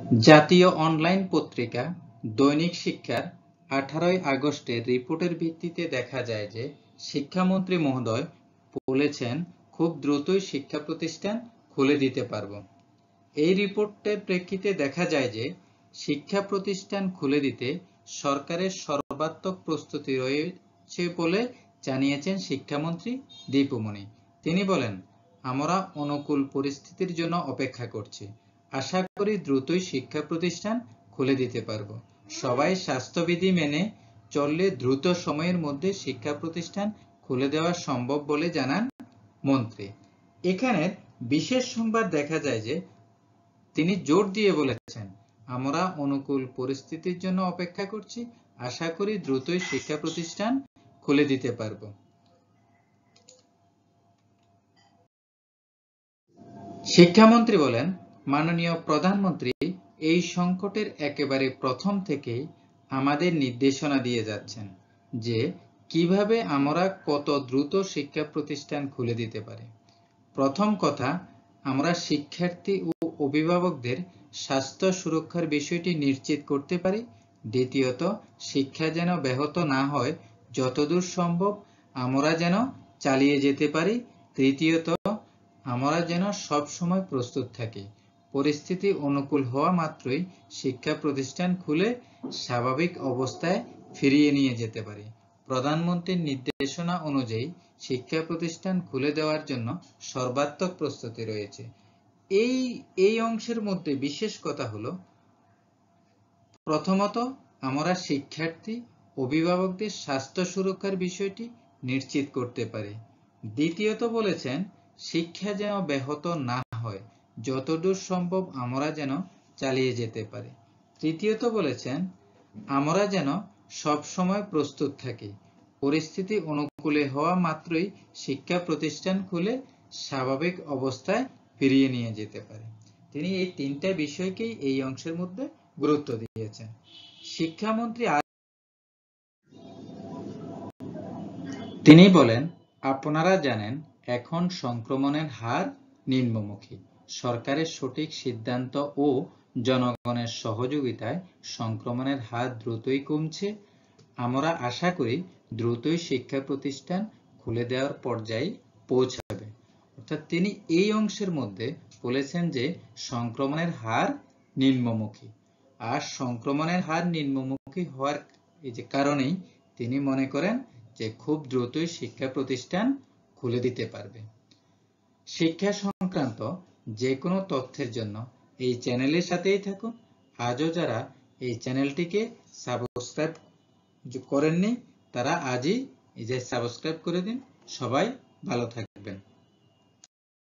জাতীয় অনলাইন পত্রিকা দৈনিক শিক্ষার 18 আগস্টের রিপোর্টের ভিত্তিতে দেখা যায় যে শিক্ষামন্ত্রী মহোদয় বলেছেন খুব দ্রুতই শিক্ষা প্রতিষ্ঠান খুলে দিতে পারব। এই রিপোর্টের প্রেক্ষিতে দেখা যায় যে শিক্ষা প্রতিষ্ঠান খুলে দিতে সরকারের সর্বাত্মক প্রস্তুতি রয়েছে বলে জানিয়েছেন শিক্ষামন্ত্রী দীপুমনি। তিনি বলেন, আমরা অনুকূল পরিস্থিতির জন্য অপেক্ষা করছি। আশা করি দ্রুতই শিক্ষা প্রতিষ্ঠান খুলে দিতে পারব। সবাই স্বাস্থ্যবিধি মেনে চললে দ্রুত সময়ের মধ্যে শিক্ষা প্রতিষ্ঠান খুলে দেওয়া সম্ভব বলে জানান মন্ত্রী। এখানের বিশেষ সংবাদ দেখা যায় যে তিনি জোর দিয়ে বলেছেন, আমরা অনুকূল পরিস্থিতির জন্য অপেক্ষা করছি। আশা করি দ্রুতই শিক্ষা প্রতিষ্ঠান খুলে দিতে পারব। শিক্ষামন্ত্রী বলেন, মাননীয় প্রধানমন্ত্রী এই সংকটের একেবারে প্রথম থেকেই আমাদের নির্দেশনা দিয়ে যাচ্ছেন যে কিভাবে আমরা কত দ্রুত শিক্ষা প্রতিষ্ঠান খুলে দিতে পারি। প্রথম কথা, আমরা শিক্ষার্থী ও অভিভাবকদের স্বাস্থ্য সুরক্ষার বিষয়টি নিশ্চিত করতে পারি। দ্বিতীয়ত, শিক্ষা যেন ব্যাহত না হয়, যতদূর সম্ভব আমরা যেন চালিয়ে যেতে পারি। তৃতীয়ত, আমরা যেন সব সময় প্রস্তুত থাকি। পরিস্থিতি অনুকূল হওয়া মাত্রই শিক্ষা প্রতিষ্ঠান খুলে স্বাভাবিক অবস্থায় ফিরিয়ে নিয়ে যেতে পারি। প্রধানমন্ত্রীর নির্দেশনা অনুযায়ী শিক্ষা প্রতিষ্ঠান খুলে দেওয়ার জন্য সর্বাত্মক প্রস্তুতি রয়েছে। এই অংশের মধ্যে বিশেষ কথা হলো, প্রথমত, আমরা শিক্ষার্থী অভিভাবকদের স্বাস্থ্য সুরক্ষার বিষয়টি নিশ্চিত করতে পারি। দ্বিতীয়ত বলেছেন, শিক্ষা যেন ব্যাহত না হয়, যতদূর সম্ভব আমরা যেন চালিয়ে যেতে পারি। তৃতীয়ত বলেছেন, আমরা যেন সব সময় প্রস্তুত থাকি। পরিস্থিতি অনুকূলে হওয়া মাত্রই শিক্ষা প্রতিষ্ঠান খুলে স্বাভাবিক অবস্থায় ফিরিয়ে নিয়ে যেতে পারে। তিনি এই তিনটা বিষয়কেই এই অংশের মধ্যে গুরুত্ব দিয়েছেন। শিক্ষামন্ত্রী তিনি বলেন, আপনারা জানেন এখন সংক্রমণের হার নিম্নমুখী। সরকারের সঠিক সিদ্ধান্ত ও জনগণের সহযোগিতায় সংক্রমণের হার দ্রুতই কমছে। আমরা আশা করি দ্রুতই শিক্ষা প্রতিষ্ঠান খুলে দেওয়ার পর্যায়ে পৌঁছাবে। অর্থাৎ তিনি এই অংশের মধ্যে বলেছেন যে সংক্রমণের হার নিম্নমুখী, আর সংক্রমণের হার নিম্নমুখী হওয়ার কারণেই তিনি মনে করেন যে খুব দ্রুতই শিক্ষা প্রতিষ্ঠান খুলে দিতে পারবে। শিক্ষা সংক্রান্ত যে কোনো তথ্যের জন্য এই চ্যানেলের সাথেই থাকুন। আজও যারা এই চ্যানেলটিকে সাবস্ক্রাইব করেননি তারা আজই সাবস্ক্রাইব করে দিন। সবাই ভালো থাকবেন।